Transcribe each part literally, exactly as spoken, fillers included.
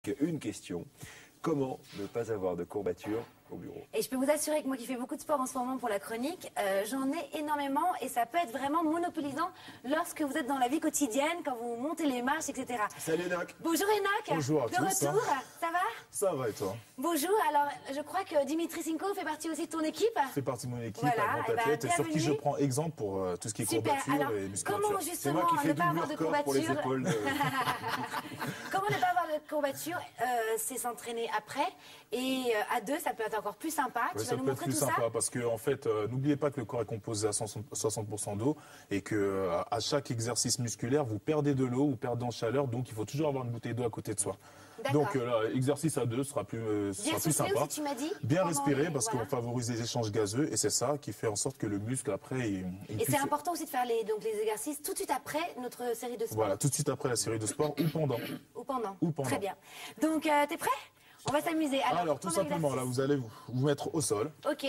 Une question, comment ne pas avoir de courbatures au bureau? Et je peux vous assurer que moi qui fais beaucoup de sport en ce moment pour la chronique, euh, j'en ai énormément et ça peut être vraiment monopolisant lorsque vous êtes dans la vie quotidienne, quand vous montez les marches, et cetera. Salut Enoch. Bonjour Enoch. Bonjour à De tous, retour, hein. ça va? Ça va et toi? Bonjour, alors je crois que Dimitri Sinko fait partie aussi de ton équipe. C'est partie de mon équipe, Voilà, à Grand eh ben, Athlète, et sur qui je bienvenue. prends exemple pour euh, tout ce qui est Super, courbature alors et musculature. comment C'est justement moi qui ne fais pas double avoir de record pour les courbatures? épaules. de- Comment ne pas avoir de courbatures? Euh, c'est s'entraîner après et euh, à deux ça peut être encore plus sympa. Ouais, Tu ça vas nous peut être montrer plus tout sympa ça? parce que en fait, euh, n'oubliez pas que le corps est composé à soixante pour cent d'eau et que euh, à chaque exercice musculaire, vous perdez de l'eau, vous perdez en chaleur, donc il faut toujours avoir une bouteille d'eau à côté de soi. D'accord. Donc euh, là, exercice à deux sera plus, euh, Bien sera plus souffler sympa. aussi, tu m'as dit. Bien Pendant respirer les- parce voilà. qu'on favorise les échanges gazeux et c'est ça qui fait en sorte que le muscle après il, il Et puisse- c'est important aussi de faire les, donc, les exercices tout de suite après notre série de sport. Voilà, tout de suite après la série de sport ou pendant. Ou pendant. Ou pendant. Très bien. Donc, euh, t'es prêt? On va s'amuser. Alors, Alors, tout premier simplement, là, exercice. vous allez vous, vous mettre au sol. Ok.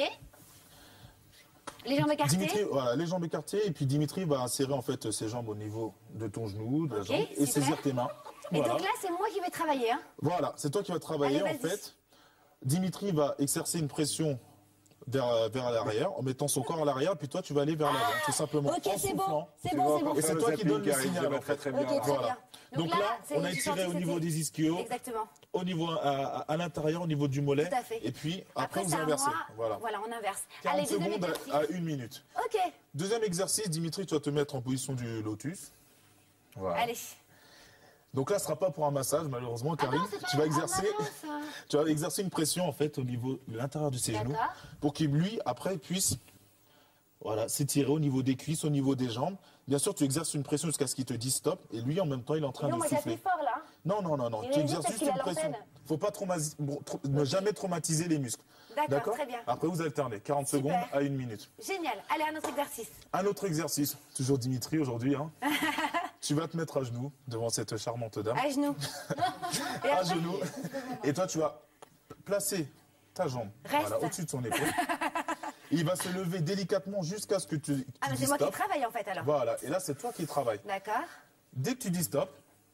Les jambes écartées. Dimitri, voilà, les jambes écartées, et puis Dimitri va insérer en fait ses jambes au niveau de ton genou, de la Ok, jambe, et super. saisir tes mains. Et Voilà, donc là, c'est moi qui vais travailler. Hein. voilà, c'est toi qui vas travailler Allez, en vas-y. fait. Dimitri va exercer une pression vers, vers l'arrière, en mettant son corps à l'arrière, puis toi tu vas aller vers l'avant, tout simplement. Ok, en c'est soufflant. bon. C'est Tu bon, vas c'est bon. encore Et c'est faire toi le qui donne zapping le qui arrive signal, jamais en très fait. très Ok, bien. très Voilà. bien. Donc là, c'est- on a j'ai étiré senti au que niveau c'était- des ischios, Exactement. au niveau à, à- à l'intérieur, au niveau du mollet, Tout à fait. et puis après, Après, vous c'est à inversez. moi. Voilà. Voilà, on inverse. quarante Allez, deuxième secondes exercice. à une minute. Ok. Deuxième exercice, Dimitri, tu vas te mettre en position du lotus. Voilà. Allez. Donc là, ce sera pas pour un massage, malheureusement, Karine. non, c'est pas- tu vas ah, exercer, non, ça. tu vas exercer une pression en fait au niveau de l'intérieur de ses genoux, D'accord. pour qu'il lui après puisse, voilà, s'étirer au niveau des cuisses, au niveau des jambes. Bien sûr, tu exerces une pression jusqu'à ce qu'il te dise stop, et lui en même temps, il est en train Non, de moi, souffler. j'appuie fort là. Non, non, non, non. Il Tu hésite exerces parce juste qu'il a une pression. l'antenne. Faut pas traumatiser, bon, tra- ne jamais traumatiser les muscles. D'accord, très bien. Après, vous alternez quarante Super. secondes à une minute. Génial. Allez, un autre exercice. Un autre exercice, toujours Dimitri aujourd'hui. Hein. Tu vas te mettre à genoux devant cette charmante dame. À genoux. Et À après, genoux. Et toi, tu vas placer ta jambe Reste. voilà, au-dessus de son épaule. Il va se lever délicatement jusqu'à ce que tu, tu Ah, mais dis c'est moi qui stop. travaille en fait alors. Voilà, et là, c'est toi qui travailles. D'accord. Dès que tu dis stop,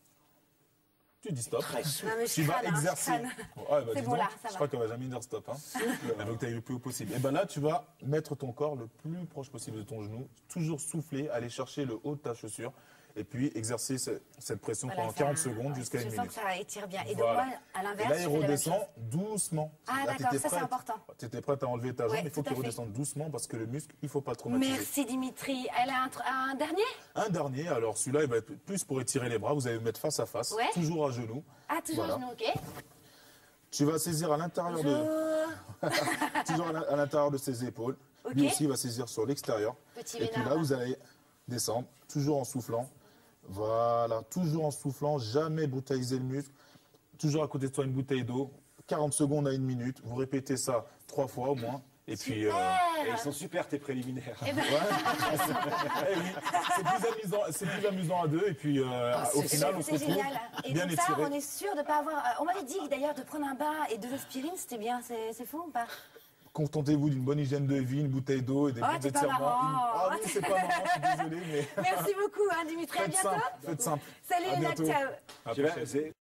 tu dis stop. Non, mais je Tu vas crâne, hein, je exercer. crâne. Ouais, bah, C'est dis bon, donc, là, ça je va. crois qu'elle va jamais dire stop. Hein. Elle veut que tu ailles le plus haut possible. Et ben là, tu vas mettre ton corps le plus proche possible de ton genou, toujours souffler, aller chercher le haut de ta chaussure, et puis exercer ce- cette pression Voilà, pendant ça- quarante secondes jusqu'à Je une sens minute. que ça étire bien. Et donc Voilà. moi, à Et l'inverse, là, je il fais la même redescend chose. doucement. Ah, Là, d'accord, t'étais ça, c'est prête. important. Tu étais prête à enlever ta jambe, Ouais, il faut tout à qu'il fait. redescende doucement parce que le muscle, il ne faut pas le traumatiser. Merci Dimitri. Elle a un, tr- un dernier? Un dernier, alors celui-là, il va être plus pour étirer les bras. Vous allez vous mettre face à face, Ouais. toujours à genoux. Ah, toujours Voilà. à genoux, ok. Tu vas saisir à l'intérieur de, Bonjour. toujours à l'in- à l'intérieur de ses épaules. Ok. Lui aussi, il va saisir sur l'extérieur. Petit Et puis vénard, là, vous allez descendre, toujours en soufflant. Voilà, toujours en soufflant, jamais brutaliser le muscle. Toujours à côté de toi une bouteille d'eau. quarante secondes à une minute. Vous répétez ça trois fois au moins. Et puis, euh, Et ils sont super tes préliminaires. Eh ben, eh oui, c'est plus amusant, c'est plus amusant à deux. Et puis, euh, au final, on se c'est retrouve génial. Et bien comme ça, étiré. on est sûr de ne pas avoir. euh, On m'avait dit d'ailleurs de prendre un bain et deux aspirines, c'était bien. C'est c'est faux ou pas? Contentez-vous d'une bonne hygiène de vie, une bouteille d'eau et des Oh, bons t'es pas étirements. marrant. Une- Ah oui, c'est pas marrant, je suis désolé, mais Merci beaucoup, hein, Dimitri. À faites bientôt. simple, faites simple. Salut, À Enoch, bientôt. ciao. À la Tu vois, prochaine. c'est-